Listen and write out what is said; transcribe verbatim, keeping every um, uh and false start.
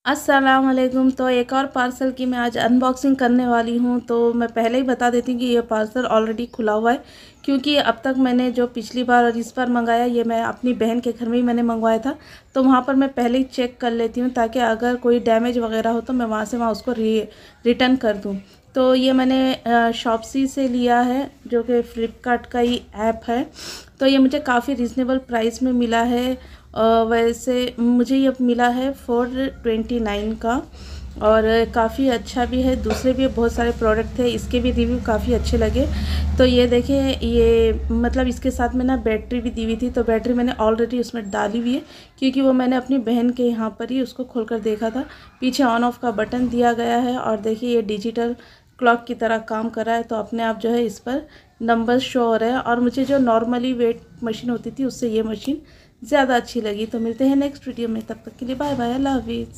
अस्सलाम वालेकुम। तो एक और पार्सल की मैं आज अनबॉक्सिंग करने वाली हूँ। तो मैं पहले ही बता देती हूँ कि ये पार्सल ऑलरेडी खुला हुआ है, क्योंकि अब तक मैंने जो पिछली बार और इस बार मंगाया, ये मैं अपनी बहन के घर में ही मैंने मंगवाया था। तो वहाँ पर मैं पहले ही चेक कर लेती हूँ, ताकि अगर कोई डैमेज वगैरह हो तो मैं वहाँ से वहाँ उसको रि रिटर्न कर दूँ। तो ये मैंने शॉप्सी से लिया है, जो कि फ़्लिपकार्ट का ही ऐप है। तो ये मुझे काफ़ी रीज़नेबल प्राइस में मिला है। अ, वैसे मुझे ये मिला है फोर ट्वेंटी नाइन का, और काफ़ी अच्छा भी है। दूसरे भी बहुत सारे प्रोडक्ट थे, इसके भी रिव्यू काफ़ी अच्छे लगे। तो ये देखिए, ये मतलब इसके साथ में ना बैटरी भी दी हुई थी। तो बैटरी मैंने ऑलरेडी उसमें डाली हुई है, क्योंकि वो मैंने अपनी बहन के यहाँ पर ही उसको खोलकर देखा था। पीछे ऑन ऑफ का बटन दिया गया है, और देखिए ये डिजिटल क्लॉक की तरह काम कर रहा है। तो अपने आप जो है इस पर नंबर शो हो रहे हैं, और मुझे जो नॉर्मली वेट मशीन होती थी उससे ये मशीन ज़्यादा अच्छी लगी। तो मिलते हैं नेक्स्ट वीडियो में, तब तक के लिए बाय बाय, अल्लाह हाफिज़।